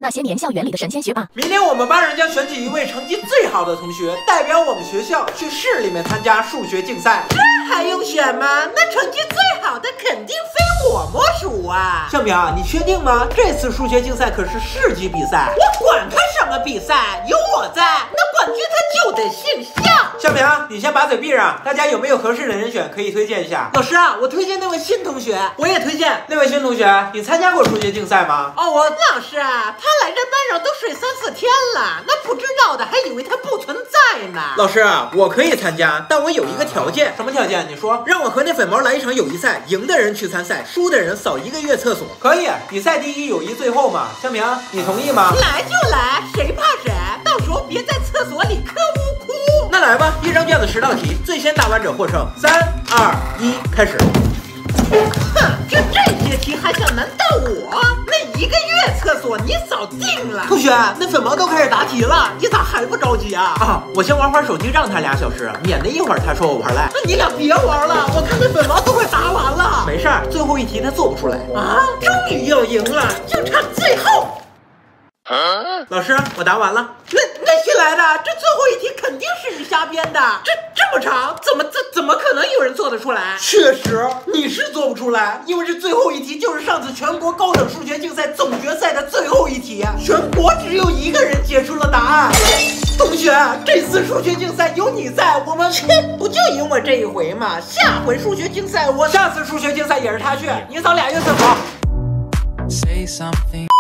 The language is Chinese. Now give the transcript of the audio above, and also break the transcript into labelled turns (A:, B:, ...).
A: 那些年校园里的神仙学霸。
B: 明天我们班人将选举一位成绩最好的同学，代表我们学校去市里面参加数学竞赛。
C: 这还用选吗？那成绩最好的肯定非我莫属啊！
B: 向明，你确定吗？这次数学竞赛可是市级比赛。
C: 我管他什么比赛，有我在，那冠军他就得姓向。
B: 向明，你先把嘴闭上。大家有没有合适的人选可以推荐一下？
C: 老师啊，我推荐那位新同学。
B: 我也推荐那位新同学。你参加过数学竞赛吗？
C: 哦，老师啊，他来这班上都睡3、4天了，那不知道的还以为他不存在呢。
B: 老师啊，我可以参加，但我有一个条件。什么条件？你说。让我和那粉毛来一场友谊赛，赢的人去参赛，输的人扫1个月厕所。可以，比赛第一，友谊最后嘛。向明，你同意吗？
C: 来就来，谁怕谁？到时候别在厕所里磕呜哭。
B: 那来吧，一张卷子10道题，最先答完者获胜。3、2、1，开始。
C: 哼，这些题还想难到我？那1个月厕所你扫定了。
B: 同学，那粉毛都开始答题了，你咋还不着急啊？啊，我先玩会儿手机，让他2小时，免得一会儿他说我玩赖。
C: 那你俩别玩了，我看那粉毛都快答完了。
B: 没事儿，最后一题他做不出来。
C: 啊，终于要赢了，就差最后。
B: 老师，我答完了。
C: 那新来的，这最后一题肯定是你瞎编的。这么长，怎么可能有人做得出来？
B: 确实，你是做不出来，因为这最后一题就是上次全国高等数学竞赛总决赛的最后一题，全国只有1个人解出了答案。同学，这次数学竞赛有你在，我们
C: 不就赢我这一回吗？下回数学竞赛
B: 下次数学竞赛也是他去，你扫2月厕所。
D: Say something.